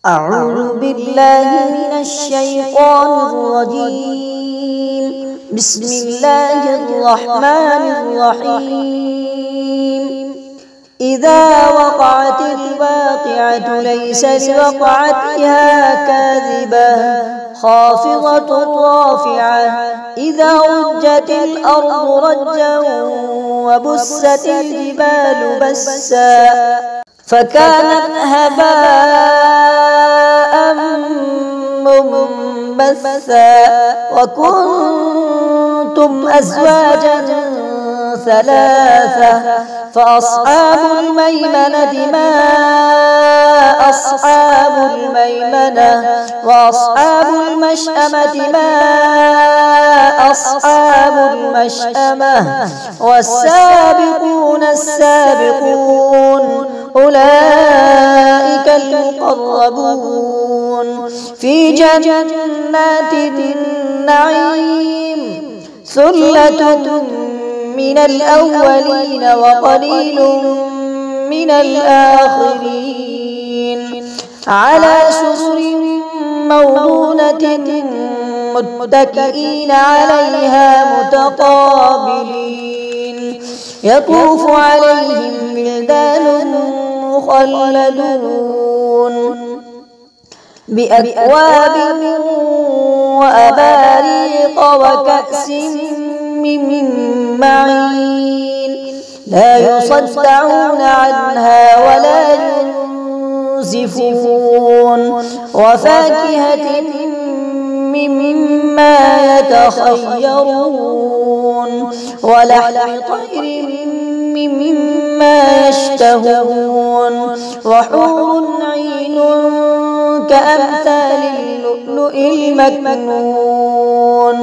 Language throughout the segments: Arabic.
أعوذ بالله من الشيطان الرجيم. بسم الله الرحمن الرحيم. إذا وقعت الواقعة ليس لوقعتها كاذبة خافضة رافعة إذا رجت الأرض رجا وبست الجبال بسا فكانت هباء منبثا وكنتم أزواجا ثلاثة فأصحاب الميمنة ما أصحاب الميمنة وأصحاب المشأمة ما أصحاب المشأمة والسابقون السابقون أولئك المقربون في جنات النعيم ثلة من الأولين وقليل من الآخرين على سرر موضونة متكئين عليها متقابلين يطوف عليهم ولدان مخلدون بأكواب وأباريق وكأس من معين لا يصدعون عنها ولا ينزفون وفاكهة مما يتخيرون ولحم طير مما يشتهون وحور عين كأمثال اللؤلؤ المكنون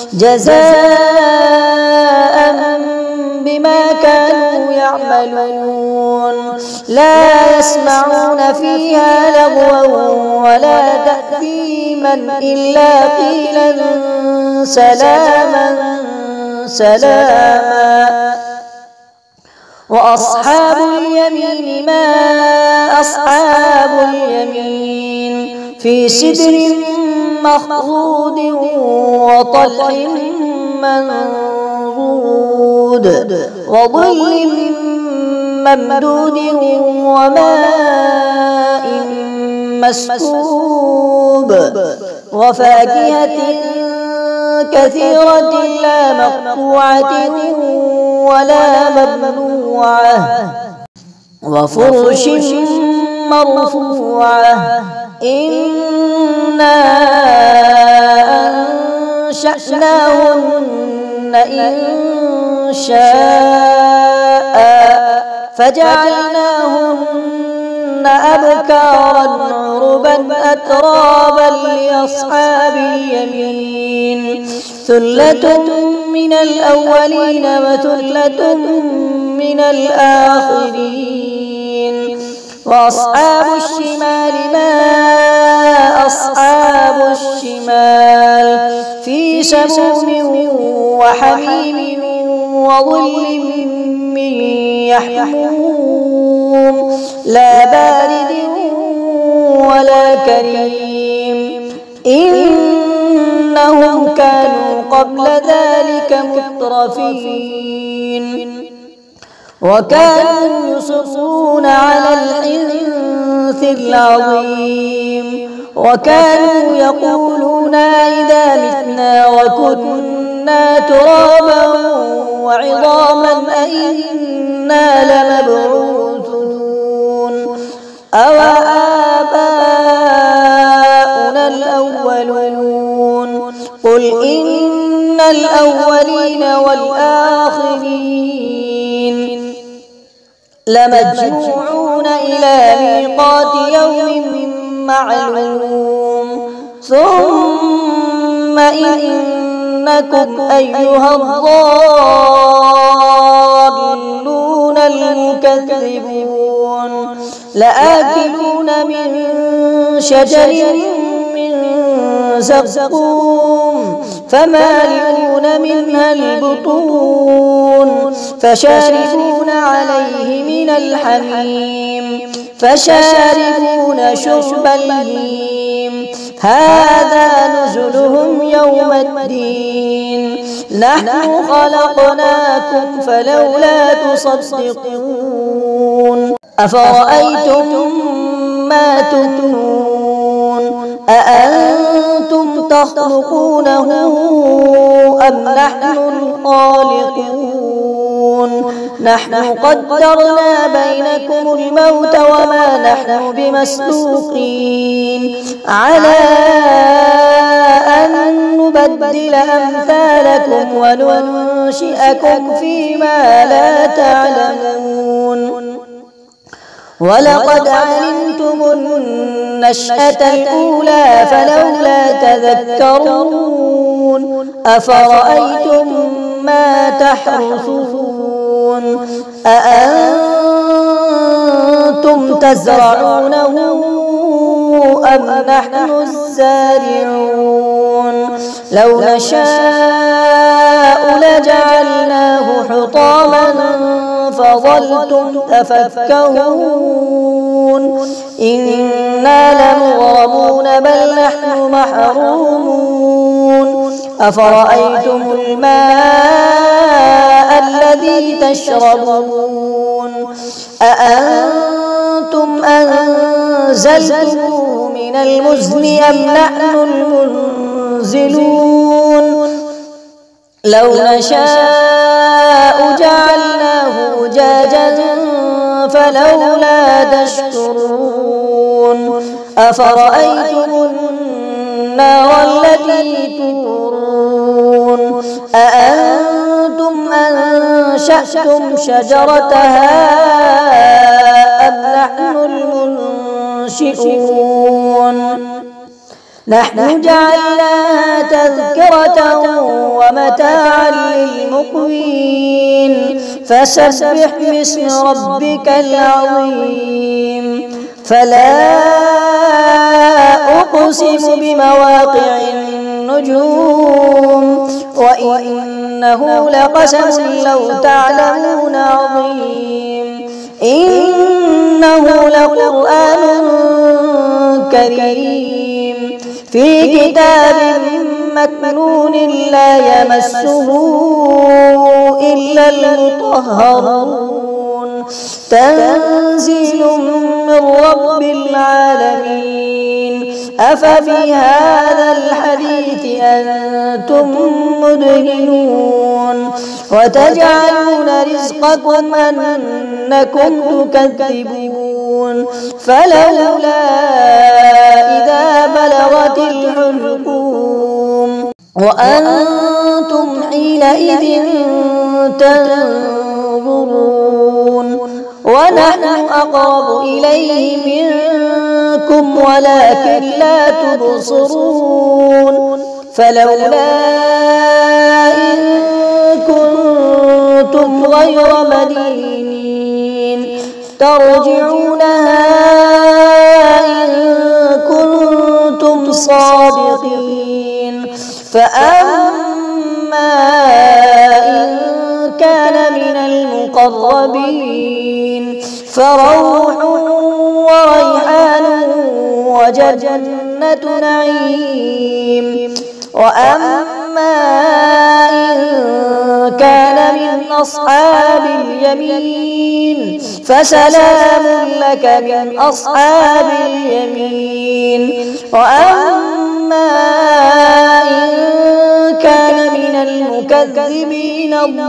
جزاء بما كانوا يعملون لا يسمعون فيها لغوا ولا تأثيما إلا قيلا سلاما سلاما وأصحاب اليمين ما أصحاب اليمين في سدر مخضود وطلح منضود وظل ممدود وماء مسكوب وفاكهة كثيرة لا مقطوعة ولا ممنوعة وفرش مرفوعة إنا أنشأناهن إنشاء فجعلناهن أبكارا عربا أترابا لأصحاب اليمين ثلة من الأولين وثلة من الآخرين وأصحاب الشمال ما أصحاب الشمال في سموم وحميم وظل من يحموم لا بارد ولا كريم إنهم كانوا قبل ذلك مترفين وكانوا يصرون على الحنث العظيم وكانوا يقولون إذا متنا وكنا ترابا وعظاما أئنا لمبعوثون أو آباؤنا الأولون قل إن الأولين والآخرين لمجموعون إلى ميقات يوم معلوم ثم إنكم أيها الضالون المكذبون لآكلون من شجر من زقوم فمالئون منها البطون فشاربون عليه من الحميم فشاربون شرب الهيم هذا نزلهم يوم الدين نحن خلقناكم فلولا تصدقون أفرأيتم ما تمنون أأنتم تخلقونه أم نحن الخالقون نحن قدرنا بينكم الموت وما نحن بمسبوقين على أن نبدل أمثالكم وننشئكم فيما لا تعلمون ولقد علمتم النشأة الأولى فلولا تذكرون أفرأيتم ما تحرثون أأنتم تزرعونه أم نحن الزارعون لو نشاء لجعلناه حطاما فظلتم تفكهون إنا لمغرمون بل نحن محرومون أفرأيتم الماء الذي تشربون أأنتم أنزلتموه من المزن أم نحن المنزلون لو نشاء جعلناه أجاجا فلولا تشكرون أفرأيتم النار التي تورون أأنتم أنشأتم شجرتها أم نحن المنشئون نحن جعلناها تذكرة ومتاعا للمقوين فسبح باسم ربك العظيم فلا أقسم بمواقع النجوم وإنه لقسم لو تعلمون عظيم إنه لقرآن كريم في كتاب مكنون لا يمسه إلا المطهرون تنزيل من رب العالمين أفبهذا الحديث أنتم مدهنون وتجعلون رزقكم أنكم تكذبون فلولا إذا بلغت الحلقوم وأنتم حينئذ تنظرون ونحن أقرب إليه منكم ولكن لا تبصرون فلولا إن كنتم غير مدينين ترجعونها إن كنتم صادقين فأما إن كان من المقربين فروح وريحان وجنة نعيم وأما إن كان من أصحاب اليمين فسلام لك من أصحاب اليمين وأما إن كان من المكذبين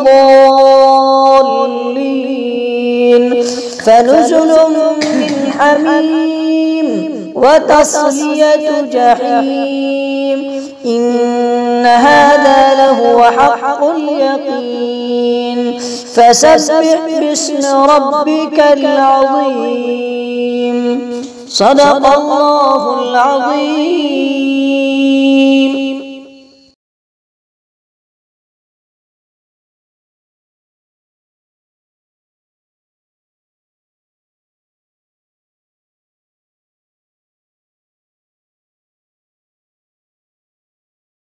الضالين فنزل من حميم وتصلية جحيم إن هذا لهو حق اليقين فسبح باسم ربك العظيم صدق الله العظيم.